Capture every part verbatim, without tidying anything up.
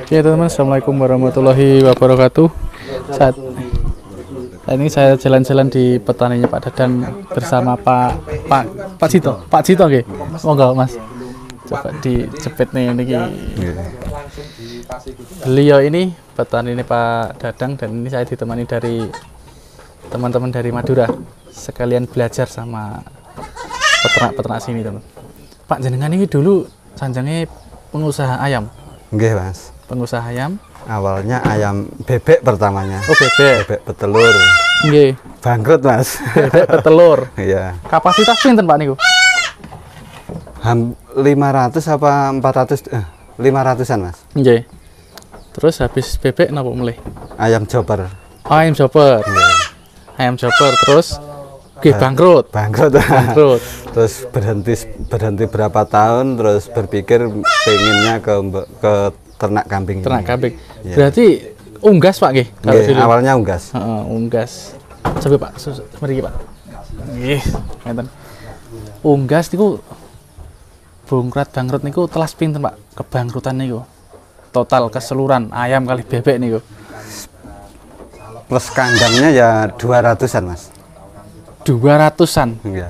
Oke teman-teman, assalamualaikum warahmatullahi wabarakatuh. Saat, saat ini saya jalan-jalan di petaninya Pak Dadang bersama Pak Pak Pak Cito, Pak Cito, oke, monggo Mas. Coba dijepit nih ini. Beliau ini petani ini Pak Dadang, dan ini saya ditemani dari teman-teman dari Madura, sekalian belajar sama peternak-peternak sini teman. Pak jenengan ini dulu sanjangnya pengusaha ayam. Nggih, Mas. Pengusaha ayam. Awalnya ayam bebek pertamanya. Oh, bebek. Bebek petelur. Nggih. Bangkrut, Mas. Bebek petelur. Iya. Kapasitas pinten Pak niku? Ham lima ratus apa empat ratus eh, lima ratusan, Mas. Nggih. Terus habis bebek napa mulai? Ayam chopper. Oh, ayam chopper. Nggih. Ayam chopper terus nggih bangkrut. Bangkrut. Bangkrut. Terus berhenti berhenti berapa tahun, terus berpikir pengennya ke ke ternak kambing. Ternak ini. kambing. Ya. Berarti unggas Pak nggih? Nggih, awalnya unggas. Heeh, unggas. Coba Pak, mriki Pak. Nggih, ngeten. Unggas niku bongkrat bangkrut niku telas pinten Pak? Kebangkrutan niku. Total keseluruhan ayam kali bebek niku. Plus kandangnya ya dua ratusan, Mas. dua ratusan. Iya.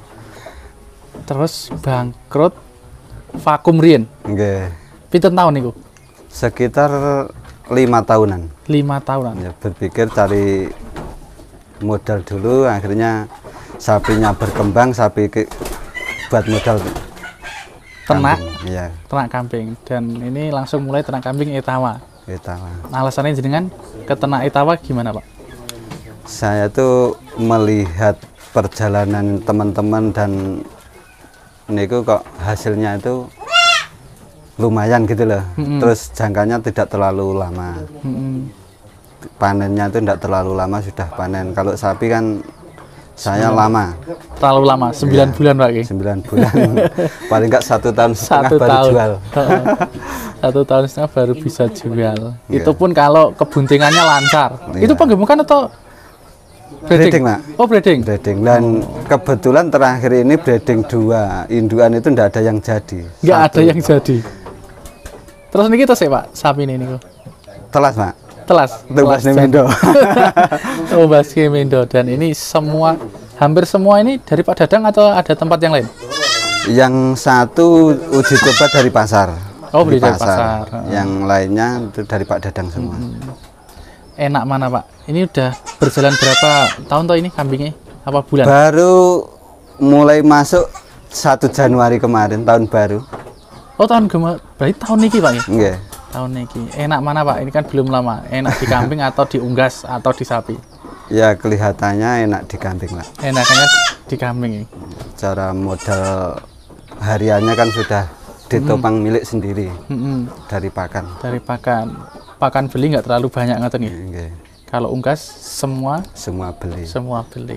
Terus bangkrut vakum riyen. Nggih. Pinten tahun niku? Sekitar lima tahunan. lima tahunan. Ya, berpikir cari modal dulu, akhirnya sapinya berkembang, sapi ke, buat modal Ternak. Iya. Ternak kambing, dan ini langsung mulai ternak kambing Etawa. Etawa. Alasannya jenengan ke ternak Etawa gimana Pak? Saya tuh melihat perjalanan teman-teman dan niku kok hasilnya itu lumayan gitu loh. Mm-hmm. Terus jangkanya tidak terlalu lama. Mm-hmm. Panennya itu tidak terlalu lama sudah panen. Kalau sapi kan saya sembilan. Lama. Terlalu lama, sembilan ya, bulan Pak. sembilan bulan. Paling enggak satu tahun setengah satu baru tahun. jual. Satu tahun setengah baru bisa jual. Yeah. Itu pun kalau kebuntingannya lancar. Yeah. Itu penggemukan atau breeding? Breeding, Pak. Oh, breeding. Breeding. Dan oh. kebetulan terakhir ini breeding dua. Induan itu enggak ada yang jadi. Enggak ada yang jadi. Terus ini kita sih Pak, sapi ini niku. Telas, Pak. Telas. Telas Mendo. Telas Mendo, dan ini semua hampir semua ini dari Pak Dadang atau ada tempat yang lain? Yang satu uji coba dari pasar. Oh, beli dari pasar. pasar. Yang lainnya itu dari Pak Dadang semua. Hmm. Enak mana Pak? Ini udah berjalan berapa tahun toh ini kambingnya? Apa bulan? Baru mulai masuk satu Januari kemarin, tahun baru. Oh, tahun kemarin. Berarti tahun niki Pak ya? Nggih. Tahun niki. Enak mana Pak? Ini kan belum lama. Enak di kambing atau di unggas atau di sapi? Ya kelihatannya enak di kambing lah. Enaknya di kambing ya. Cara modal hariannya kan sudah ditopang hmm. milik sendiri. Hmm. Dari pakan. Dari pakan. Pakan beli nggak terlalu banyak ngaten ya? Okay. Kalau unggas semua? Semua beli. Semua beli.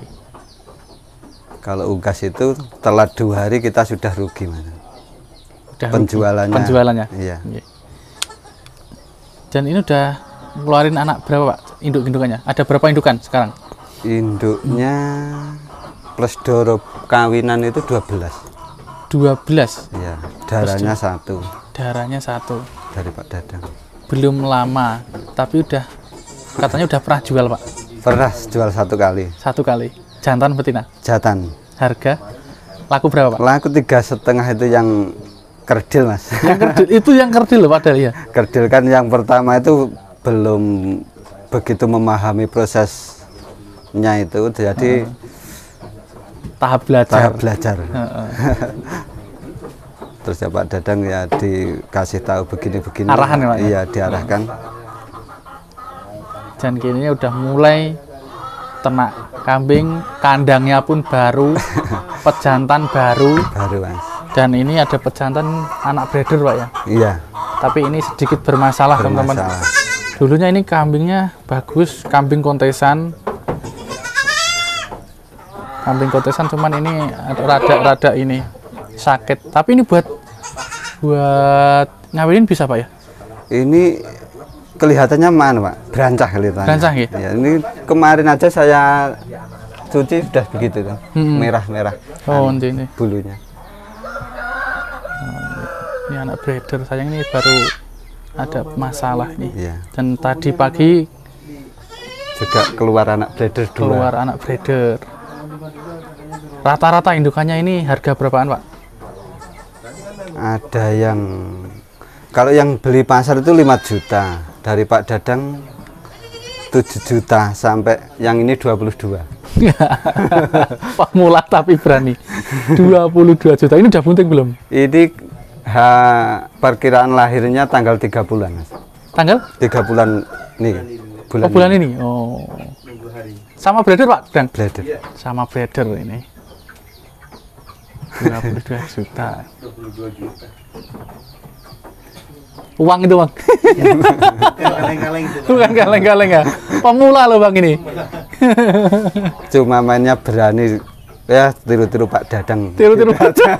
Kalau unggas itu telat dua hari kita sudah rugi Mas. Udah penjualannya. Rugi. Penjualannya. Iya. Okay. Dan ini udah ngeluarin anak berapa Pak? Induk-indukannya? Ada berapa indukan sekarang? Induknya plus doro kawinan itu dua belas. dua belas? Iya, darahnya satu. Darahnya satu. Dari Pak Dadang. Belum lama, tapi udah katanya udah pernah jual Pak? Pernah jual satu kali. Satu kali. Jantan betina? Jantan. Harga? Laku berapa Pak? Laku tiga setengah itu yang kerdil Mas. Yang kerdil, itu yang kerdil loh padahal ya? Kerdil kan yang pertama itu belum begitu memahami prosesnya itu, jadi uh, tahap belajar. Tahap belajar. Uh, uh. Terus ya Pak Dadang ya dikasih tahu begini-begini. Arahan ya Pak? Iya, diarahkan. Dan kini udah mulai ternak kambing, kandangnya pun baru, pejantan baru. Baru Mas. Dan ini ada pejantan anak breeder Pak ya? Iya. Tapi ini sedikit bermasalah teman-teman. Dulunya ini kambingnya bagus, kambing kontesan. Kambing kontesan cuman ini rada-rada ini sakit. Tapi ini buat buat ngawinin bisa Pak ya? Ini kelihatannya mana Pak? Berancah kelihatannya. Berancah ya? Ya, ini kemarin aja saya cuci sudah begitu kan, merah-merah. Hmm. Oh, nanti ini bulunya. Ini anak breeder, sayang ini baru ada masalah nih. Iya. Dan tadi pagi Juga keluar anak breeder dua. keluar anak breeder. Rata-rata indukannya ini harga berapaan, Pak? Ada yang kalau yang beli pasar itu lima juta, dari Pak Dadang tujuh juta, sampai yang ini dua puluh dua. Pemula tapi berani. dua puluh dua juta. Ini udah bunting belum? Ini ha, perkiraan lahirnya tanggal tiga bulan, Mas. Tanggal? tiga bulan nih. Bulan, Oh, bulan ini. ini. Oh. Sama breeder, Pak? Dan breeder. sama breeder ini. dua puluh dua juta. Uang itu, Bang. Bukan kaleng-kaleng ya. Pemula loh, Bang, ini. Cuma mainnya berani, ya tiru-tiru Pak Dadang. Tiru-tiru Pak Dadang.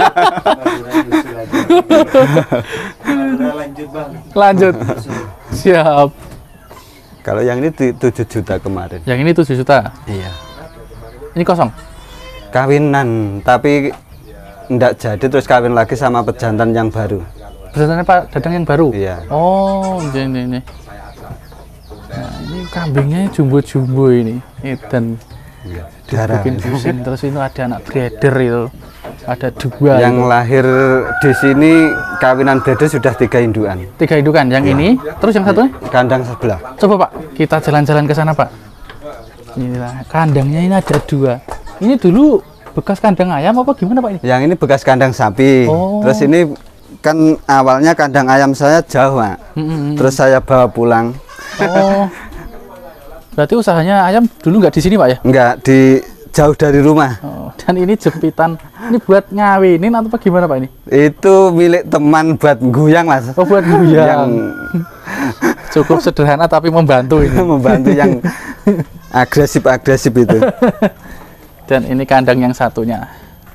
Lanjut, Bang. Lanjut. Siap. Kalau yang ini tu- tujuh juta kemarin. Yang ini tujuh juta. Iya. Ini kosong. Kawinan, tapi enggak jadi, terus kawin lagi sama pejantan yang baru. Pesanannya Pak Dadang yang baru. Iya. Oh, ini ini. ini. Nah, ini kambingnya jumbo-jumbo ini. Dan Darah. bikin pusing. Terus itu ada anak breeder itu. Ada dua. Yang itu. lahir di sini kawinan breeder sudah tiga indukan. Tiga indukan. Yang ini. Terus yang satunya? Kandang sebelah. Coba Pak, kita jalan-jalan ke sana Pak. Inilah kandangnya ini ada dua. Ini dulu bekas kandang ayam apa gimana Pak ini? Yang ini bekas kandang sapi. Oh. Terus ini kan awalnya kandang ayam saya jauh, Pak. Hmm, Terus saya bawa pulang. Oh, berarti usahanya ayam dulu nggak di sini Pak ya? Enggak, di jauh dari rumah. Oh, dan ini jepitan, ini buat ngawinin atau apa gimana Pak ini? Itu milik teman buat guyang, Mas. Oh, buat guyang. Yang Cukup sederhana tapi membantu ini. membantu yang agresif-agresif itu. Dan ini kandang yang satunya.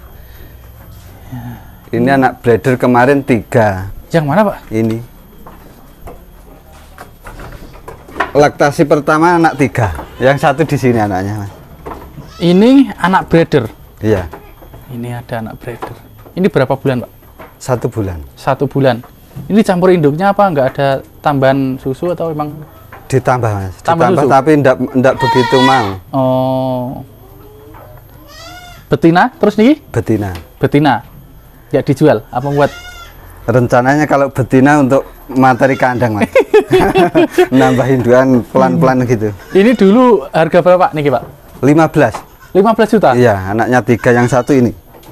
Ini anak breeder kemarin tiga. Yang mana Pak? Ini. Laktasi pertama anak tiga. Yang satu di sini anaknya, Mas. Ini anak breeder. Iya. Ini ada anak breeder. Ini berapa bulan Pak? Satu bulan. Satu bulan. Ini campur induknya apa? Nggak ada tambahan susu atau memang? Ditambah, Mas. Tambah Ditambah susu? tapi enggak enggak begitu mau. Oh. Betina, terus nih? Betina. Betina. Ya dijual apa buat? Rencananya kalau betina untuk materi kandang, Mas. Nambah indukan pelan-pelan gitu. Ini dulu harga berapa Pak niki Pak? lima belas. lima belas juta? Iya, anaknya tiga, yang satu ini.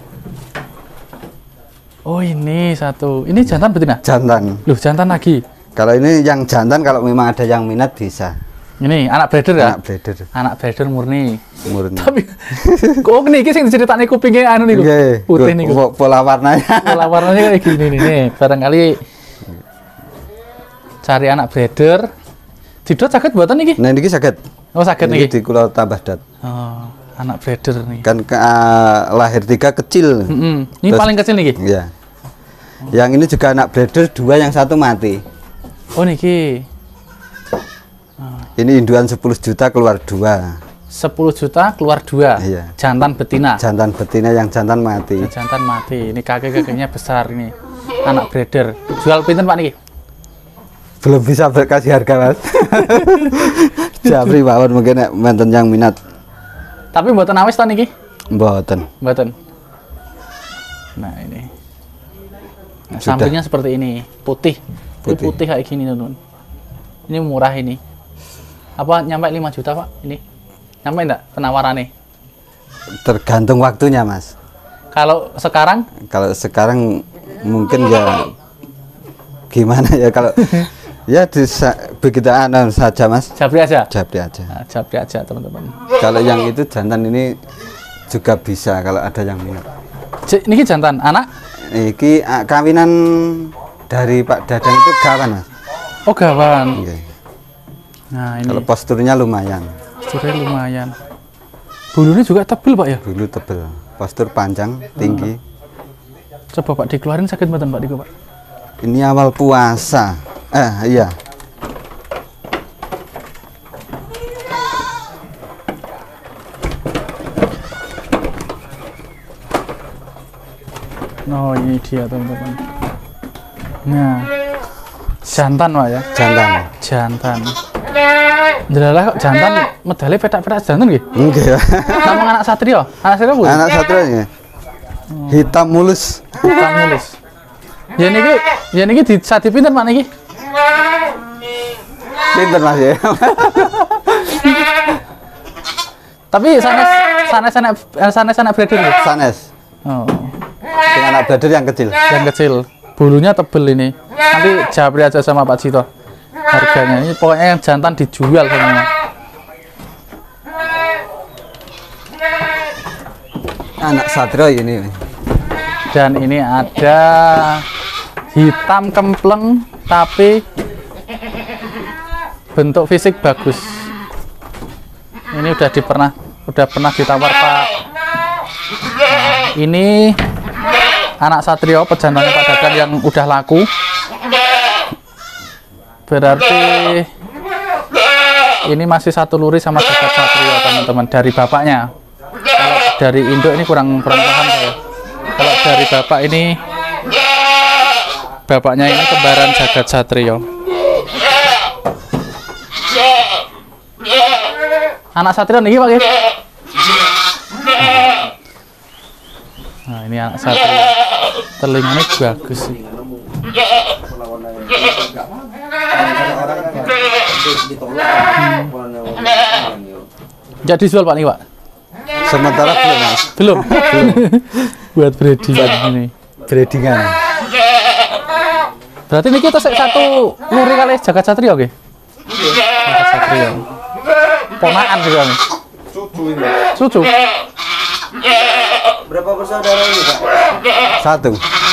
Oh, ini satu. Ini jantan betina? Jantan. Loh, jantan lagi. Kalau ini yang jantan, kalau memang ada yang minat bisa. Ini anak breeder ya? Anak breeder Anak breeder murni. murni. Tapi kok niki sing diceritani kupingnya anu niku. Nggih, Putih niku. po- pola warnanya. Pola warnanya kayak gini nih. Nih, barangkali cari anak breeder. Didot sakit buatan niki? Nah, ini sakit. Oh, sakit Ini niki. di kulau tambah dat. Oh, anak breeder nih. Kan ke, uh, lahir tiga kecil. Mm-mm. Ini Terus- paling kecil niki. Iya. Yang ini juga anak breeder dua, yang satu mati. Oh, niki. Ini induan sepuluh juta keluar dua. sepuluh juta keluar dua. Iya. Jantan betina. Jantan betina, yang jantan mati. Jantan mati. Ini kaki-kakinya besar ini. Anak breeder. Jual pinten Pak niki? Belum bisa berkasih harga, Mas. Japri mawon mungkin nek menten yang minat. Tapi mboten awis ta niki? Mboten. Mboten. Nah, ini. Nah, Sudah. sampingnya seperti ini, putih. Ini Putih. putih kayak gini, Nun. Ini murah ini. Apa nyampe lima juta, Pak? Ini. Nyampe enggak penawarannya? Tergantung waktunya, Mas. Kalau sekarang Kalau sekarang mungkin ya gimana ya, kalau ya disa, begitu anu saja, Mas. Japri aja. Japri aja. Nah, japri aja, teman-teman. Kalau yang itu jantan ini juga bisa kalau ada yang minat. J- Niki jantan anak? Iki ah, kawinan dari Pak Dadang itu gawan, Mas. Oh, gawan. Oke. Nah, ini Kalau posturnya lumayan. posturnya lumayan. Bulunya juga tebel, Pak ya? Bulu tebel, postur panjang, tinggi. Coba Pak dikeluarin sakit mboten Pak Diko, Pak? Ini awal puasa. Eh, iya. Oh, ini dia teman-teman. Nah, Jantan Pak ya. Jantan. Jantan. Jelalah kok jantan medale petak-petak jantan nggih? Enggak. Namung anak satrio. Anak satrio Bu? Anak satrio ya. Hitam mulus. Hitam mulus. Ya niki, ya niki disadi pinten Pak niki? Pinter Mas ya. Tapi sanes sanes anak sanes anak breeder nggih? Sanes. Oh. Dengan anak breeder yang kecil. Yang kecil. Bulunya tebel ini. Nanti japri aja sama Pak Cito. Harganya ini pokoknya yang jantan dijual semua. Anak satrio ini. Dan ini ada hitam kempleng tapi bentuk fisik bagus. Ini udah dipernah udah pernah ditawar Pak. Nah, ini anak satrio pejantannya Pak Dadan yang udah laku. Berarti ini masih satu luri sama jagat satrio teman-teman dari bapaknya. Kalau dari induk ini kurang kurang paham saya. Kalau dari bapak ini, bapaknya ini kembaran jagat satrio. Anak satrio nih Pak. Nah ini anak satrio. Telinganya bagus sih. Jadi dijual Pak nih Pak? Sementara belum Mas. Belum. Belum. Buat breeding ini. Breedingan. Berarti ini kita satu luri kali jagat satrio oke? Jagat satrio. Ponakan juga nih. Cucu ini. Cucu. Berapa bersaudara ini Pak? Satu.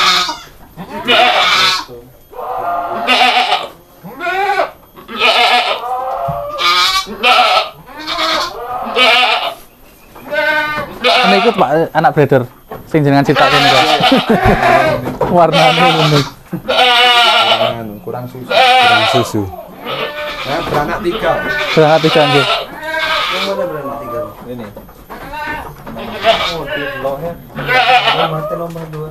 Ini ikut Pak anak breeder. Sing jenengan cita ini Pak. Warnanya unik. Kurang susu. Kurang susu. Nah, beranak tiga. Beranak tiga nggih. Yang mana beranak tiga? Ini. Oh, di bawahnya. Mati nomor dua.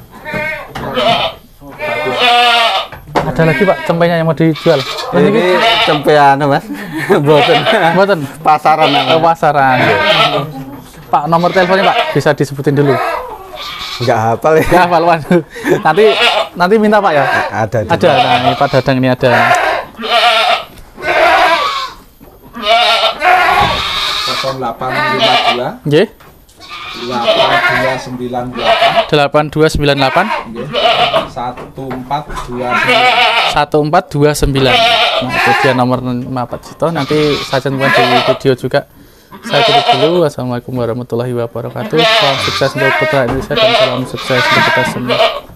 Ada lagi Pak cempenya yang mau dijual. Ini cempe anu Mas. Boten. Mboten. Pasaran Ke namanya. pasaran. Pak nomor teleponnya Pak bisa disebutin dulu. Enggak hafal ya. Ya hafal waduh. Nanti nanti minta Pak ya. Ada. di- Ada. Nah, ini Pak Dadang ini ada. nol delapan lima dua Nggih. delapan dua sembilan delapan delapan dua sembilan delapan satu empat dua sembilan. satu empat dua sembilan. Nah, itu dia nomor Pak Cito. Nanti saya cantumkan di video juga. Saya tutup dulu. Wassalamualaikum warahmatullahi wabarakatuh. Salam sukses untuk Putra Indonesia dan salam sukses untuk kita semua.